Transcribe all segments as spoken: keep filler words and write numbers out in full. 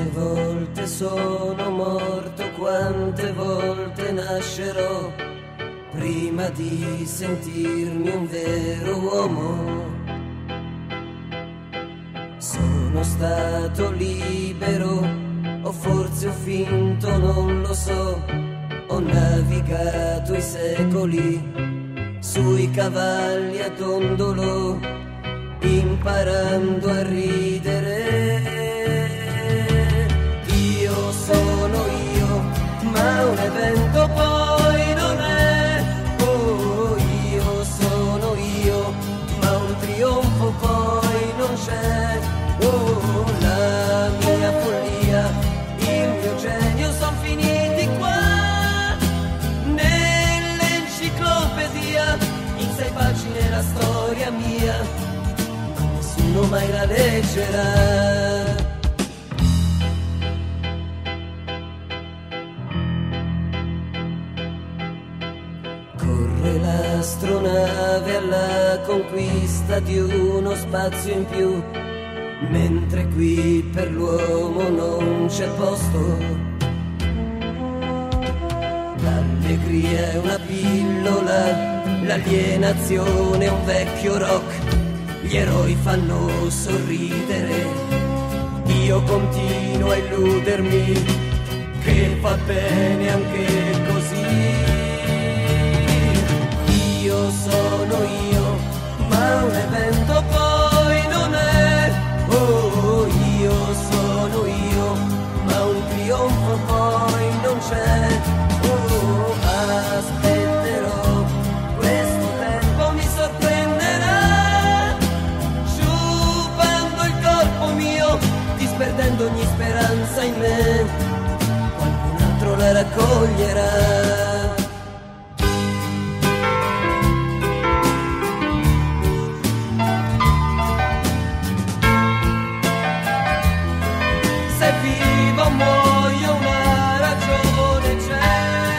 Quante volte sono morto, quante volte nascerò, prima di sentirmi un vero uomo. Sono stato libero, o forse ho finto, non lo so. Ho navigato i secoli sui cavalli a dondolo, imparando a ridere. Io sono io, ma un evento poi non è. Oh, io sono io, ma un trionfo poi non c'è. Oh, la mia follia, il mio genio son finiti qua nell'enciclopedia, in sei pagine la storia mia, ma nessuno mai la leggerà. Corre l'astronave alla conquista di uno spazio in più, mentre qui per l'uomo non c'è posto. L'allegria è una pillola, l'alienazione è un vecchio rock, gli eroi fanno sorridere, io continuo a illudermi che va bene anche così. Io sono io, ma un evento poi non è. Oh, io sono io, ma un trionfo poi non c'è. Oh, aspetterò, questo tempo mi sorprenderà, sciupando il corpo mio, disperdendo ogni speranza in me, qualcun altro la raccoglierà. Se vivo o muoio una ragione c'è,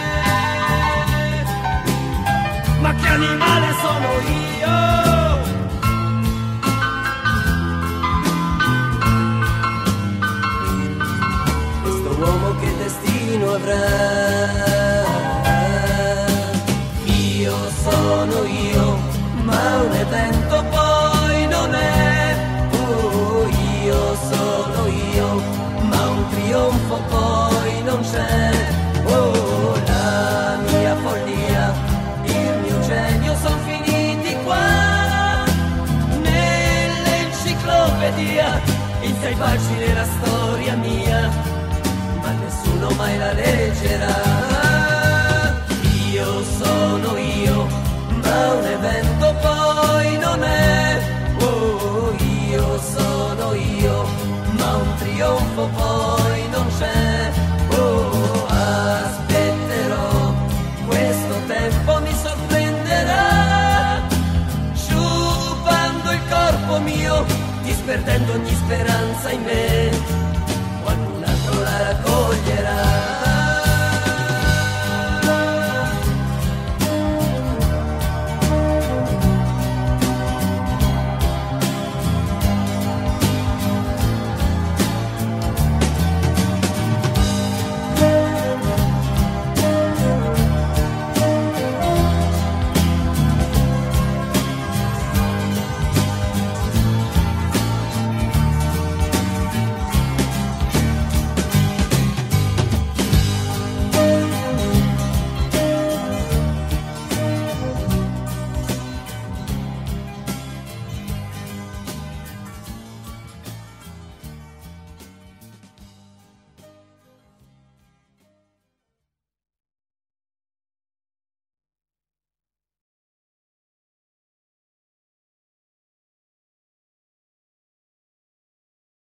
ma che animale sono io? Questo uomo che destino avrà? Io sono io, ma un evento poi non è. Oh, io sono io, ma un trionfo poi non c'è. Oh, la mia follia, il mio genio son finiti qua nell'enciclopedia, in sei pagine la storia mia, ma nessuno mai la leggerà. Io sono io, ma un evento poi non è. Oh, io sono io, ma un trionfo poi non c'è. Oh, aspetterò, questo tempo mi sorprenderà, sciupando il corpo mio, disperdendo ogni speranza in me,